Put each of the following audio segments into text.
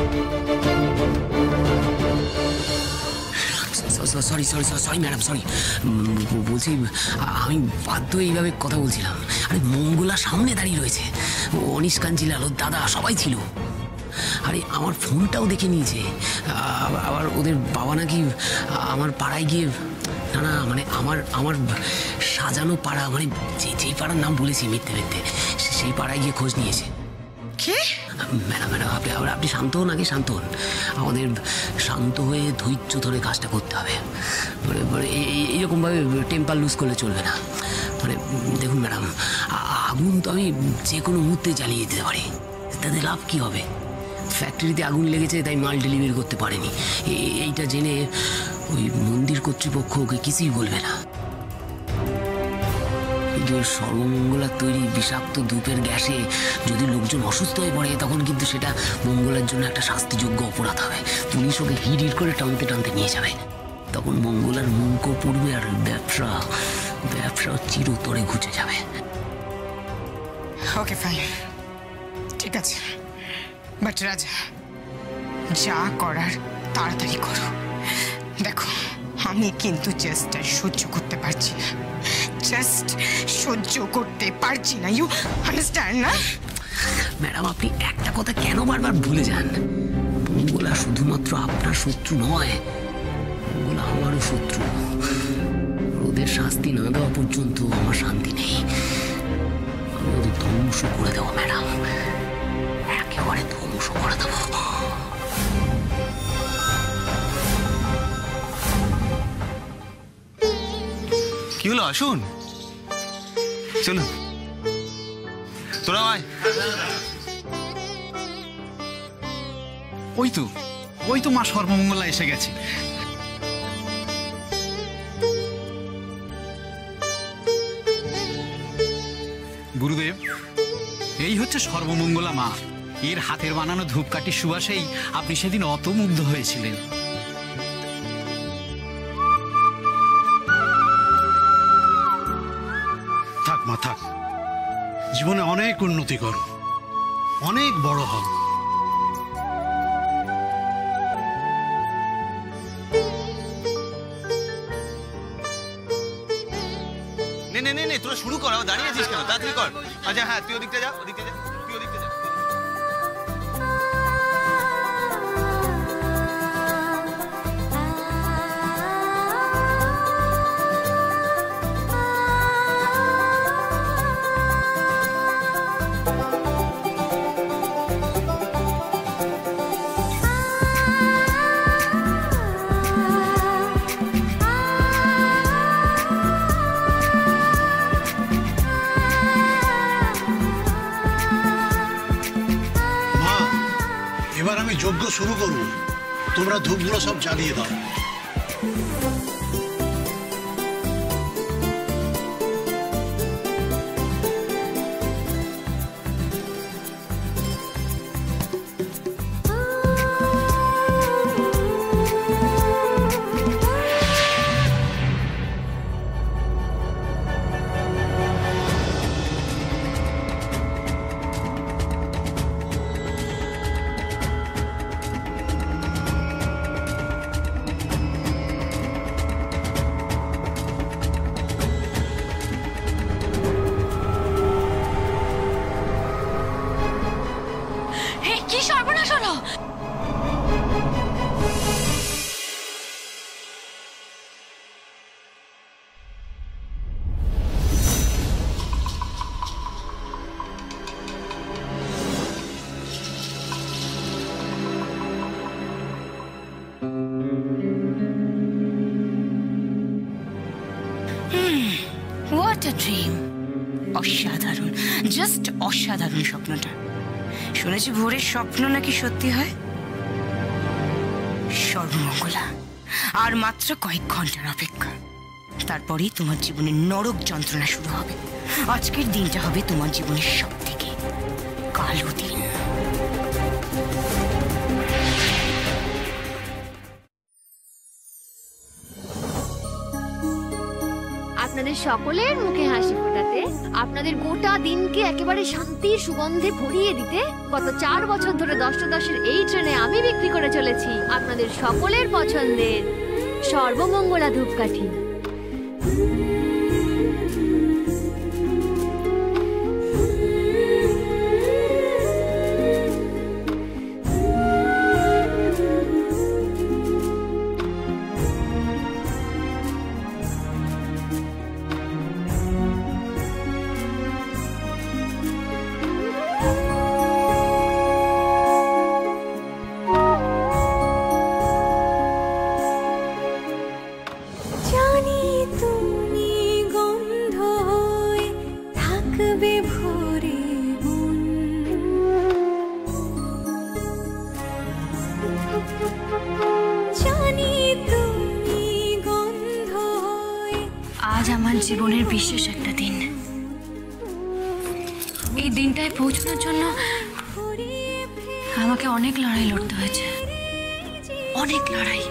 Sorry sorry sorry madam, sorry. বলছি আমি বাধ্য এইভাবে কথা বলছিলাম। আরে মঙ্গলা সামনে দাঁড়িয়ে রয়েছে, অনিশ কাঞ্জিলাল, ওর দাদা, সবাই ছিল। আরে আমার ফোনটাও দেখে নিয়েছে। আবার ওদের বাবা নাকি আমার পাড়ায় গিয়ে, না না মানে আমার সাজানো পাড়া, মানে যেই পাড়ার নাম বলেছি মিথ্যে মিথ্যে, সেই পাড়ায় গিয়ে খোঁজ নিয়েছে। ম্যাডাম ম্যাডাম আপনি শান্ত হন, আগে শান্ত হন। আমাদের শান্ত হয়ে ধৈর্য ধরে কাজটা করতে হবে। মানে এইরকমভাবে টেম্পার লুজ করলে চলবে না। মানে দেখুন ম্যাডাম, আগুন তো আমি যে কোনো মুহূর্তে জ্বালিয়ে দিতে পারি, তাতে লাভ কী হবে? ফ্যাক্টরিতে আগুন লেগেছে তাই মাল ডেলিভারি করতে পারেনি, এইটা জেনে ওই মন্দির কর্তৃপক্ষ ওকে কিছুই বলবে না। কিন্তু সর্বমঙ্গলার তৈরি বিষাক্ত ধূপের গ্যাসে যদি লোকজন অসুস্থ হয়ে পড়ে, তখন কিন্তু সেটা মঙ্গলার জন্য একটা শাস্তিযোগ্য অপরাধ হবে। পুলিশ ওকে হিড় করে টানতে টানতে নিয়ে যাবে। তখন মঙ্গলার মুখও পড়বে আর ব্যবসা চিরতরে ঘুচে যাবে। ওকে ফাইন, ঠিক আছে, বাট রাজা, যা করার তাড়াতাড়ি করো। দেখো, আমি কিন্তু জাস্ট সহ্য করতে পারছি না, জাস্ট সহ্য করতে পারছি না। ইউ আন্ডারস্ট্যান্ড না? ম্যাডাম আপনি একটা কথা কেন বারবার ভুলে যান? মঙ্গলা শুধুমাত্র আপনার শত্রু নয়, মঙ্গলা আমারও শত্রু। ওদের শাস্তি না দেওয়া পর্যন্ত আমার শান্তি নেই। আমি ওদের ধ্বংস করে দেবো ম্যাডাম, একেবারে ধ্বংস করে দেবো। কি হলো? আসুন, চলুন, তোরা আয়। ওই তো মা সর্বমঙ্গলা এসে গেছে। গুরুদেব, এই হচ্ছে সর্বমঙ্গলা মা। এর হাতের বানানো ধূপকাঠির সুবাসেই আপনি সেদিন অত মুগ্ধ হয়েছিলেন। থাক মা থাক, জীবনে অনেক উন্নতি করো, অনেক বড় হও। নে তোরা শুরু কর, দাঁড়িয়ে আছিস কেন? তাড়াতাড়ি কর। আচ্ছা হ্যাঁ, তুই ওদিকটা যা, ওদিকটা যা, তুই ওদিকটা যা। এবার আমি যজ্ঞ শুরু করব, তোমরা ধূপগুলো সব জ্বালিয়ে দাও। What a dream! অসাধারণ, জাস্ট অসাধারণ স্বপ্নটা। শুনেছি ভোরের স্বপ্ন নাকি সত্যি হয়। সর্বমঙ্গলা, আর মাত্র কয়েক ঘন্টার অপেক্ষা, তারপরেই তোমার জীবনের নরক যন্ত্রণা শুরু হবে। আজকের দিনটা হবে তোমার জীবনের সব থেকে কালো দিন। আপনাদের সকলের মুখে হাসি ফোটাতে, আপনাদের গোটা দিনকে একেবারে শান্তির সুগন্ধে ভরিয়ে দিতে গত 4 বছর ধরে 10-10-এর এই ট্রেনে আমি বিক্রি করে চলেছি আপনাদের সকলের পছন্দের সর্বমঙ্গলা ধূপকাঠি। আজ আমার জীবনের বিশেষ একটা দিন। এই দিনটায় পৌঁছানোর জন্য আমাকে অনেক লড়াই লড়তে হয়েছে, অনেক লড়াই।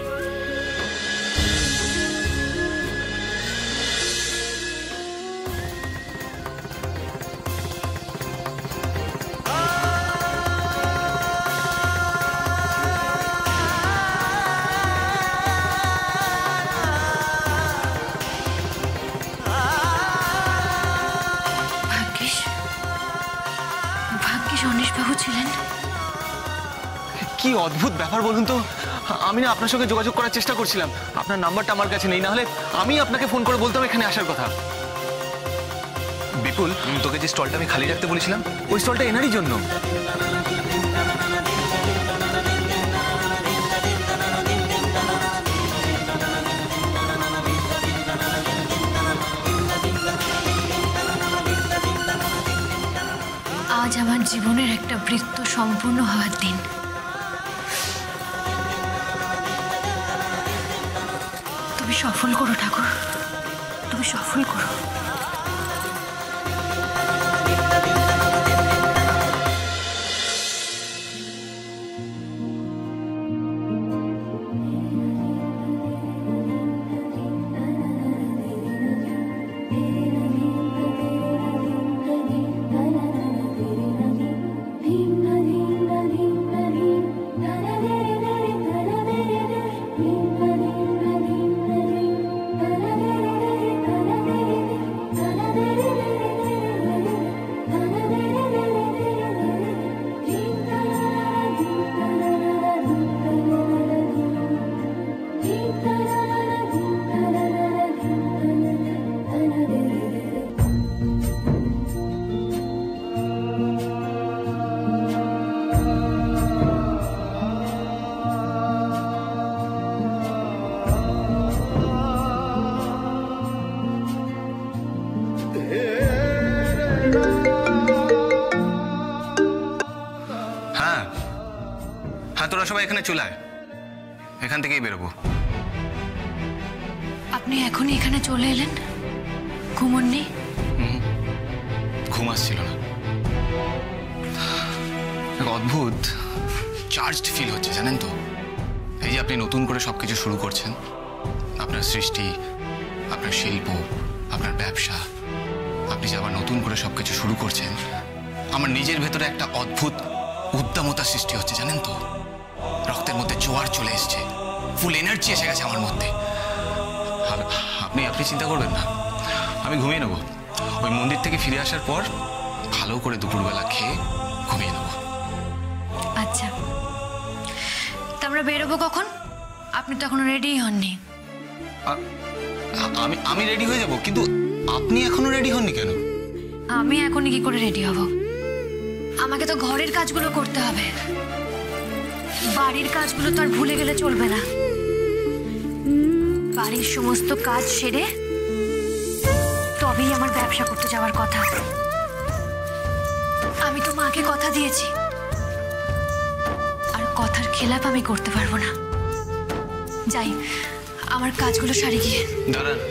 অনিশবাবু ছিলেন। কি অদ্ভুত ব্যাপার বলুন তো, আমি না আপনার সঙ্গে যোগাযোগ করার চেষ্টা করছিলাম, আপনার নাম্বারটা আমার কাছে নেই, না হলে আমি আপনাকে ফোন করে বলতাম এখানে আসার কথা। বিপুল, তোকে যে স্টলটা আমি খালি রাখতে বলেছিলাম, ওই স্টলটা এনারই জন্য। আজ আমার জীবনের একটা বৃত্ত সম্পূর্ণ হওয়ার দিন। তুমি সফল করো ঠাকুর, তুমি সফল করো। তোরা সবাই এখানে চলে আয়, এখান থেকেই বেরোবো। আপনি এখনই এখানে চলে এলেন? ঘুমননি? ঘুম আসছিল না, অদ্ভুত চার্জড ফিল হচ্ছে জানেন তো। এই যে আপনি নতুন করে সবকিছু শুরু করছেন, আপনার সৃষ্টি, আপনার শিল্প, আপনার ব্যবসা, আপনি যে আবার নতুন করে সবকিছু শুরু করছেন, আমার নিজের ভেতরে একটা অদ্ভুত উদ্দামতা সৃষ্টি হচ্ছে জানেন তো। রক্তের মধ্যে জোয়ার চলে এসছে, ফুল এনার্জি এসে গেছে আমার মধ্যে। আপনি চিন্তা করবেন না, আমি ঘুমিয়ে নেব। ওই মন্দির থেকে ফিরে আসার পর ভালো করে দুপুরবেলা খেয়ে ঘুমিয়ে নেব। আচ্ছা, তা আমরা বেরোবো কখন? আপনি তো এখনো রেডি হননি। আমি রেডি হয়ে যাব, কিন্তু আপনি এখনো রেডি হননি কেন? আমি এখনই কি করে রেডি হব? আমাকে তো ঘরের কাজগুলো করতে হবে, বাড়ির কাজগুলো তো আর ভুলে গেলে চলবে না। বাড়ির সমস্ত কাজ সেরে তবেই আমার ব্যবসা করতে যাওয়ার কথা। আমি তো মাকে কথা দিয়েছি, আর কথার খেলাপ আমি করতে পারবো না। যাই, আমার কাজগুলো সারি গিয়ে। দাঁড়ান,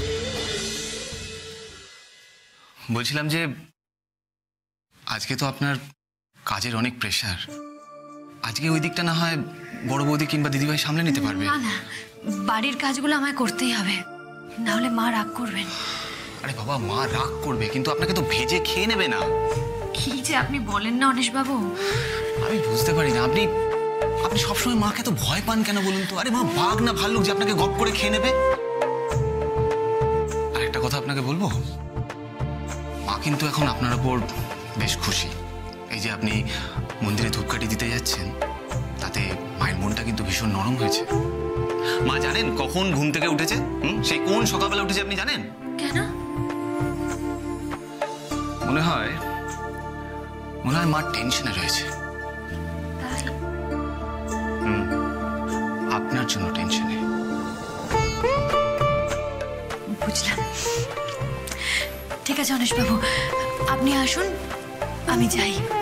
বলছিলাম যে আজকে তো আপনার কাজের অনেক প্রেশার, আজকে ওই দিকটা না হয় বড় বৌদি কিংবা দিদিভাই সামলে নিতে পারবে। না না, বাড়ির কাজগুলো আমায় করতেই হবে, না হলে মা রাগ করবেন। আরে বাবা, মা রাগ করবে, কিন্তু আপনাকে তো ভেজে খেয়ে নেবে না। কি যে আপনি বলেন না অনিশবাবু। আমি বুঝতে পারি না, আপনি আপনি সবসময় মাকে তো ভয় পান কেন বলুন তো? আরে মা বাঘ না ভাল্লুক যে আপনাকে গপ করে খেয়ে নেবে? আর একটা কথা আপনাকে বলবো, মা কিন্তু এখন আপনার উপর বেশ খুশি। এই যে আপনি মন্দিরে ধূপকাঠি দিতে যাচ্ছেন, তাতে মায়ের মনটা কিন্তু ভীষণ নরম হয়েছে। মা জানেন কখন ঘুম থেকে উঠেছে? সেই কোন সকালবেলা উঠেছে আপনি জানেন? কেন? মনে হয় মা টেনশনে রয়েছে। তাই? আপনার জন্য টেনশনে। বুঝলাম। ঠিক আছে অনিশবাবু, আপনি আসুন, আমি যাই।